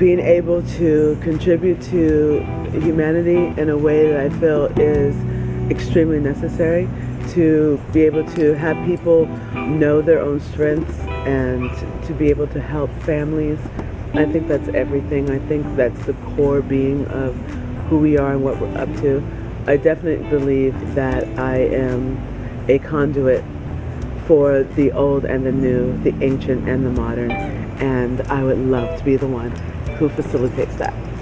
being able to contribute to humanity in a way that I feel is extremely necessary, to be able to have people know their own strengths and to be able to help families. I think that's everything. I think that's the core being of who we are and what we're up to. I definitely believe that I am a conduit for the old and the new, the ancient and the modern, and I would love to be the one who facilitates that.